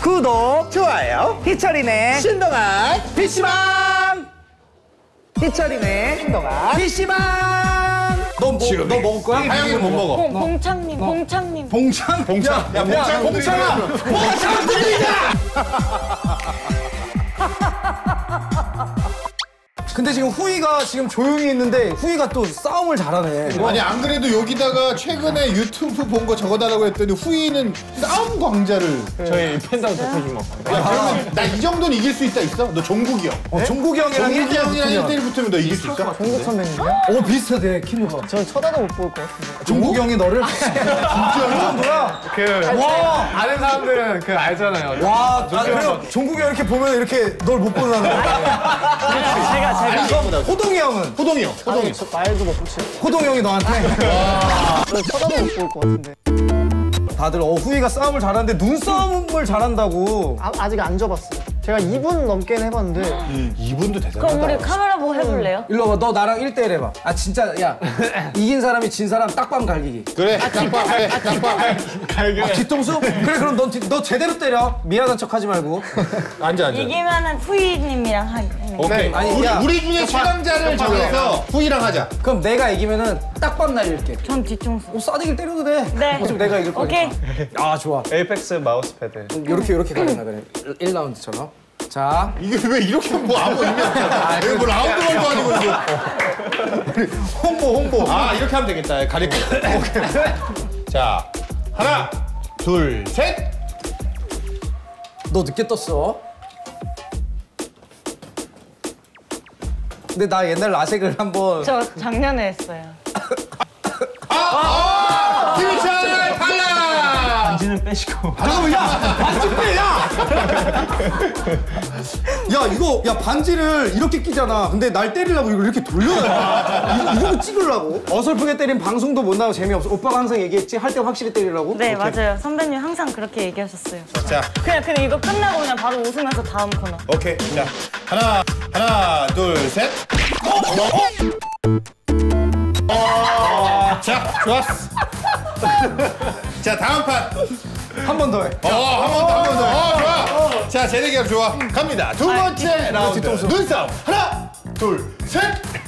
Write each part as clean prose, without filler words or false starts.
구독, 좋아요. 희철이네 신동아 PC방. 희철이네 신동아 PC방. 너 먹을 거야? 하영이는 못 먹어. 봉창님. 봉창? 야 봉창아 봉창 들리냐. 근데 지금 후이가 지금 조용히 있는데 후이가 또 싸움을 잘하네. 아니 안 그래도 여기다가 최근에 유튜브 본 거 적어달라고 했더니 후이는 싸움 광자를. 저희 팬덤 대표주먹. 야 그러면 나 이 정도는 이길 수 있다 있어? 너 종국이 형. 종국이 형이랑 종국이 형이랑 1대1 붙으면 너 이길 수 있어? 종국 선배님이야? 오 비슷하대 키누가. 전 쳐다도 못 볼 것 같은데. 종국이 형이 너를 진짜 뭐야? 와 아는 사람들은 그 알잖아요. 와 그럼 종국이 형 이렇게 보면 이렇게 널 못 보는 거야. 아니 이거보다 호동이 형은? 호동이 형. 호동이. 저 말도 못 붙여. 호동이 형이 너한테? 저 쳐다도 못 볼 것 같은데. 다들 후이가 싸움을 잘하는데 눈싸움을 잘한다고. 아직 안 접었어요. 제가 2분 넘게는 해봤는데. 이분도 대단하다. 그럼 우리 카메라 보고 해볼래요? 일로 와봐. 너 나랑 1대1 해봐. 아 진짜 야 이긴 사람이 진 사람 딱밤 갈기기. 그래 깜빡 해 깜빡 해. 아, 뒤통수? 그래 그럼 너 제대로 때려. 미안한 척 하지 말고. 앉아. 이기면은 후이님이랑 하는 거. 오케이. 아니, 야. 우리 중에 최강자를 정해서 후이랑 하자. 그럼 내가 이기면은 딱밤 날릴게. 전 뒤통수. 싸대기를 때려도 돼. 네. 어차피 내가 이길 거니까. 오케이. 아 좋아. 에이펙스 마우스 패드. 이렇게 가잖아 그래. 1라운드처럼. 자. 이게 왜 이렇게 뭐 아무 의미 없잖아. 이거 뭐 라운드 걸도 아니고 이거. 홍보. 아 이렇게 하면 되겠다. 가리고. 자 하나, 둘, 셋. 너 늦게 떴어. 근데 나 옛날 라섹을 한번. 저 작년에 했어요. 김희철 탈락. 반지는 빼시고. 잠깐만 야 반지 빼 야. 야 이거 야 반지를 이렇게 끼잖아. 근데 날 때리려고 이걸 이렇게 돌려놔. 이거 찍으려고. 어설프게 때린 방송도 못 나고 재미없어. 오빠가 항상 얘기했지 할 때 확실히 때리려고. 네, 맞아요. 선배님 항상 그렇게 얘기하셨어요. 자 그냥 이거 끝나고 그냥 바로 웃으면서 다음 코너. 오케이. 자 하나, 둘, 셋. 자 좋았어. 자 다음 판. 한 번 더 해. 한 번 더. 좋아. 자, 재대결 좋아. 갑니다. 두 번째 라운드. 눈싸움. 하나, 둘, 셋.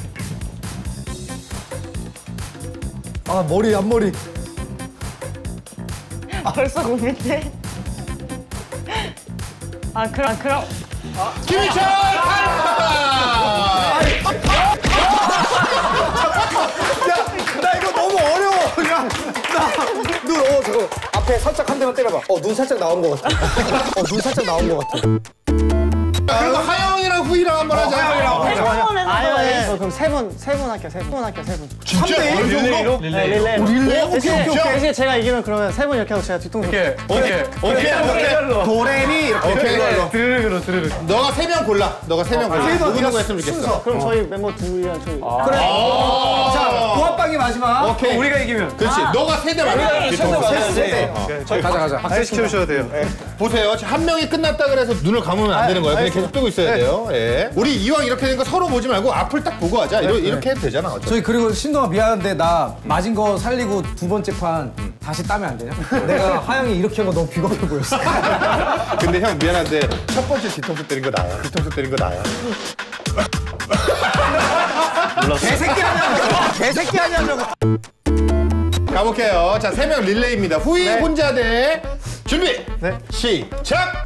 아 머리 앞머리. 벌써 고민돼. 그럼. 김희철 탈락. 나 이거 너무 어려워. 야, 눈 저거 앞에 살짝 한 대만 때려봐. 눈 살짝 나온 것 같아. 눈 살짝 나온 것 같아. 그리고 하영이랑 후이랑 한번 하자. 한번에서 그럼 세 분 할게요. 세 분. 진짜? 1대1로? 릴레이. 오케이. 대신에 제가 이기면 그러면 세 분 이렇게 하고 제가 뒤통수. 오케이. 도레미 이렇게. 드르륵. 너가 세 명 골라. 누구 했으면 좋겠어. 그럼 저희 멤버 둘이랑 저희. 그래. 자, 보합방이 마지막. 오케이. 우리가 이기면. 그렇지. 너가 세 대 맞아. 가자. 박수시켜주셔도 돼요. 보세요. 한 명이 끝났다 그래서 눈을 감으면 안 되는 거예요. 그냥 계속 뜨고 있어야 돼요. 예. 우리 이왕 이렇게 된 거 서로 보지 말고 앞을 딱 보고 하자. 이렇게 해도 되잖아. 어차피. 저희 그리고 신동아 미안한데 나 맞은 거 살리고 두 번째 판 다시 따면 안 되냐? 내가 하영이 이렇게 한 거 너무 비겁해 보였어. 근데 형 미안한데 첫 번째 뒤통수 때린 거 나야. 개새끼 아니야 저거. 가볼게요. 자, 3명 릴레이입니다. 후이 혼자 대 준비. 네. 시작.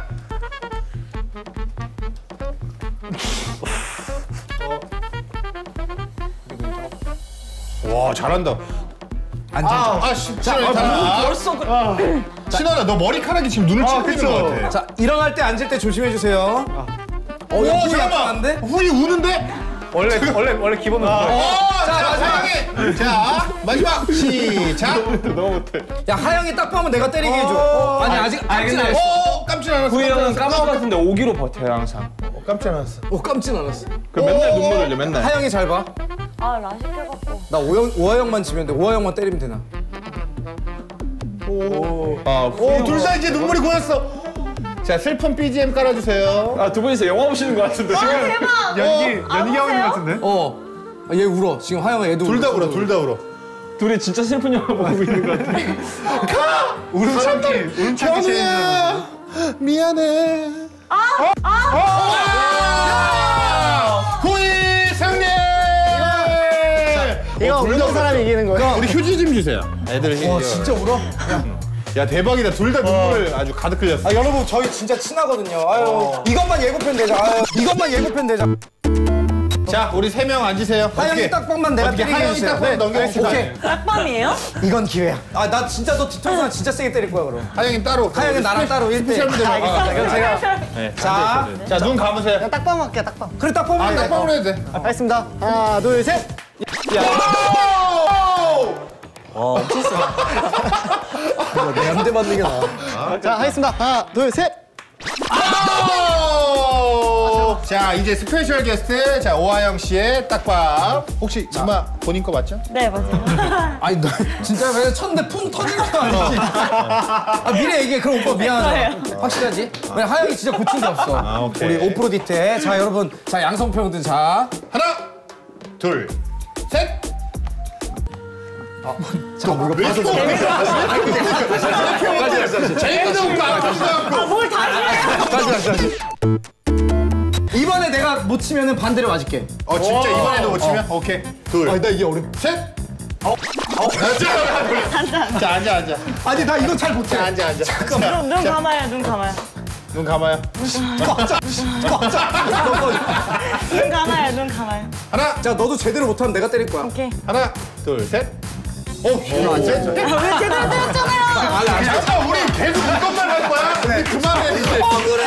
와, 잘한다. 앉아. 신원아, 신원아, 너 머리카락이 지금 눈을 치고 있는 것 같아. 자, 일어날 때 앉을 때 조심해 주세요. 오, 잠깐만. 후이 우는데? 원래 기본은 자, 마지막. 시작. 너무 못해. 야, 하영이 딱 봐면 내가 때리게 해줘. 아니, 아직 깜진 않았어. 깜짝 않았어. 후이 형은 까먹을 것 같은데 오기로 버텨요 항상. 깜짝 않았어. 깜진 않았어. 그 맨날 눈물 흘려 맨날. 하영이 잘 봐. 라식 해갖고. 나 오하영만 지면 돼. 오하영만 때리면 되나? 둘 다 이제 눈물이 고였어. 자, 슬픈 BGM 깔아주세요. 두 분이서 영화 보시는 것 같은데 지금. 대박! 연기 하고 있는 것 같은데? 얘 울어. 지금 하영아 얘도 둘 다 울어. 둘이 진짜 슬픈 영화 보고 있는 것 같아. 울음 참기 형이야. 미안해. 후이 승리! 이거 우는 사람이 이기는 거예요? 우리 휴지 좀 주세요. 애들 와 진짜 울어? 야 대박이다. 둘 다 눈물을 아주 가득 흘렸어. 아 여러분 저희 진짜 친하거든요. 아유 이것만 예고편 되자. 아유 이것만 예고편 되자. 자 우리 3명 앉으세요. 하영이 딱밤만 내가 어떻게 때리게 하영이 해주세요. 딱밤 넘겨주시면 오케이. 딱밤이에요? 이건 기회야. 아 나 진짜 너 뒤통수만 진짜 세게 때릴 거야 그럼. 하영이 따로. 하영이 나랑 따로 1대1. 그럼 제가 자 눈 감으세요. 그냥 딱밤 할게요, 딱밤. 그래 딱 뽑으면 돼. 딱밤으로 해도 돼. 알겠습니다. 하나, 둘, 셋. 내한대 맞는 게 나아. 자, 하겠습니다. 하나, 둘, 셋. 자 이제 스페셜 게스트 자 오하영 씨의 딱밤. 혹시 정말 본인 거 맞죠? 네, 맞아요. 아니 너 진짜 왜 쳤는데 품 터지는 거 아니지? 아 미래 얘기해. 그럼 오빠 미안하다. 확실하지? 왜 하영이 진짜 고친 게 없어. 오케이. 우리 오프로디테. 자 여러분 자 양성평등 자. 하나 둘 셋. 잠깐 이거 봐서 재밌는 거 아프고. 뭘 다시 해요? 이번에 내가 못 치면은 반대로 맞을게. 진짜 이번에도 못 치면? 오케이 둘. 나 이게 어려. 셋. 자 앉아. 아니 나 이거 잘 못해. 자 앉아. 눈 감아요, 눈 감아요. 눈 감아요. 눈 감아요, 눈 감아요. 하나 자 너도 제대로 못하면 내가 때릴 거야. 오케이. 하나 둘 셋. 이거 안 돼? 왜 제대로 때렸잖아요. 잠깐 우리 계속 이것만 할 거야? 우리 그만해 이제.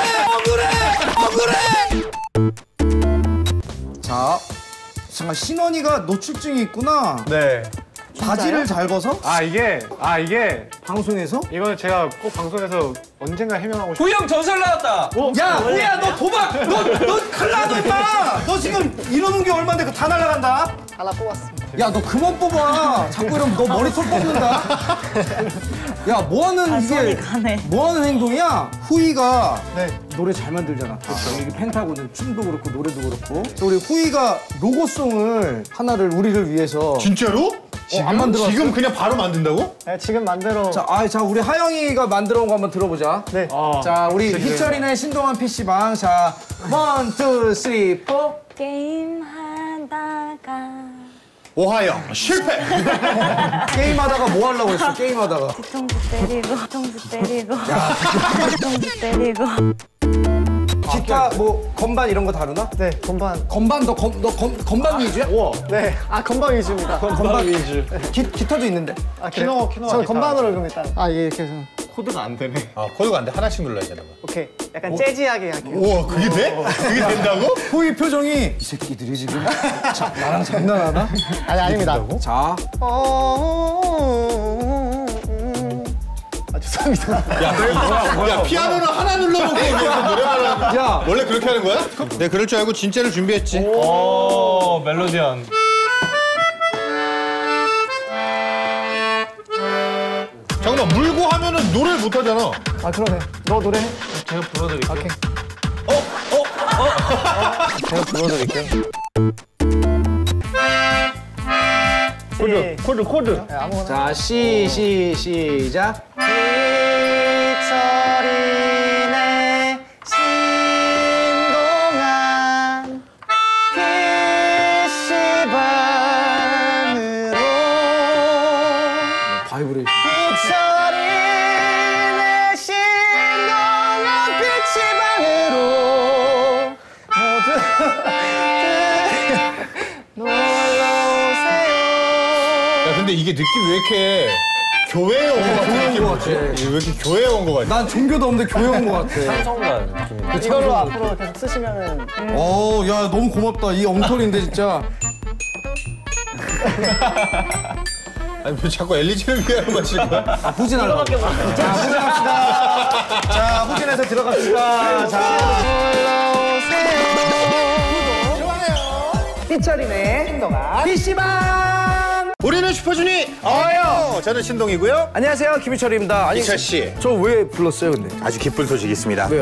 자 잠깐 신원이가 노출증이 있구나. 네. 바지를 잘 벗어? 이게 방송에서? 이거는 제가 꼭 방송에서 언젠가 해명하고 싶어요. 후영 전설 나왔다. 야 후야 너 도박 너 큰일 나너 임마. 너 지금 이러는 게 얼마인데 그거 다 날라간다. 하나 뽑았습니다. 야 너 그만 뽑아. 자꾸 이러면 너 머리털 뽑는다. 야 뭐하는 손이 이게 가네. 뭐하는 행동이야? 후이가 네. 노래 잘 만들잖아. 그렇죠. 여기 펜타곤은 춤도 그렇고 노래도 그렇고. 또 우리 후이가 로고송을 하나를 우리를 위해서 진짜로? 안 만들었어? 지금 그냥 바로 만든다고? 네, 지금 만들어. 자, 자 우리 하영이가 만들어 온 거 한번 들어보자. 네. 자 우리 희철이네 신동환 PC방. 자 1, 2, 3, 4. 게임 하다가 오하영 실패. 게임하다가 뭐 하려고 했어? 게임하다가. 뒤통수 때리고, 뒤통수 때리고, 뒤통수 때리고. 기타 뭐 건반 이런 거 다루나? 네, 건반. 건반 너 건반 위주야? 네. 건반 위주입니다. 건반 위주. 기타도 있는데. 키노. 저는 건반으로 그럼 일단. 이게 이렇게 해서. 코드가 안 되네. 코드가 안 돼. 하나씩 눌러야 되나 봐. 오케이. 약간 재즈하게 할게요. 우와 그게 돼? 그게 된다고? 후이 표정이 이 새끼들이 지금 나랑 장난하나? 아닙니다. 자 죄송합니다. 야 피아노는 하나 눌러놓고 여기서 노래만 하는. 야. 원래 그렇게 하는 거야? 네 그럴 줄 알고 진짜를 준비했지. 오, 멜로디언. 잠깐만 물고 하면은 노래를 못 하잖아. 그러네. 너 노래해. 제가 불러드릴게요. 오케이. 제가 불러드릴게요. 코드. 네, 아무거나. 자 시작. 희철이네 신동안 PC방으로 바이브레이션. 희철이네 신동안 PC방으로 모두 놀러오세요. 야 근데 이게 느낌 왜 이렇게 교회에 온 거 같아? 교회인 것 같아. 왜 이렇게 교회에 온 거 같아? 난 종교도 없는데 교회 온 것 같아. 이걸로 앞으로 계속 쓰시면은 야 너무 고맙다. 이 엉터리인데 진짜. 아니 왜 자꾸 엘리지를 위하는 거지? 후진하려고. 자 후진합시다. 자 후진해서 들어갑시다. 자 놀러오세요. 희철이네 PC방. 우리는 슈퍼주니 어요. 저는 신동이고요. 안녕하세요, 김희철입니다. 아니, 이철 씨. 저 왜 불렀어요, 근데? 아주 기쁜 소식이 있습니다. 왜요?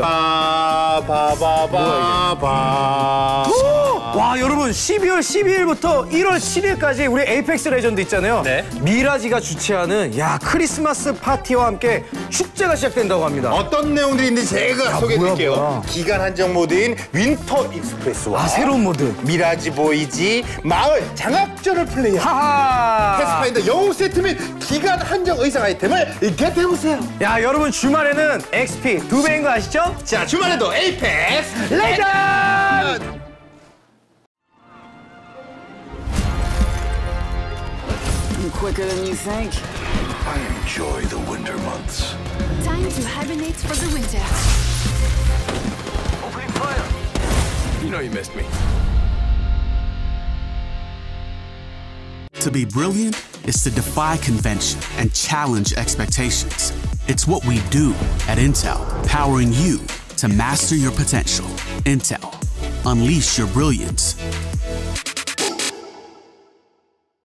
바바바바바. 와, 여러분, 12월 12일부터 1월 7일까지 우리 에이펙스 레전드 있잖아요. 네. 미라지가 주최하는 크리스마스 파티와 함께 축제가 시작된다고 합니다. 어떤 내용들이 있는지 제가 소개해드릴게요. 뭐야. 기간 한정 모드인 윈터 익스프레스와 새로운 모드. 미라지 보이지 마을 장학전을 플레이한 하하. 패스파인더 영웅 세트 및 기간 한정 의상 아이템을 겟해보세요. 야, 여러분, 주말에는 XP 2배인 거 아시죠? 자, 주말에도 에이펙스 레전드! Quicker than you think. I enjoy the winter months. Time to hibernate for the winter. Opening fire! You know you missed me. To be brilliant is to defy convention and challenge expectations. It's what we do at Intel, powering you to master your potential. Intel, unleash your brilliance.